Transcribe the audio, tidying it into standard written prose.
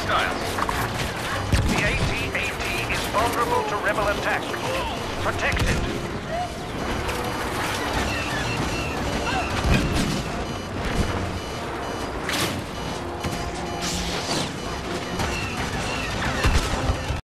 hostiles. The AT-AT is vulnerable to rebel attack. Protect it.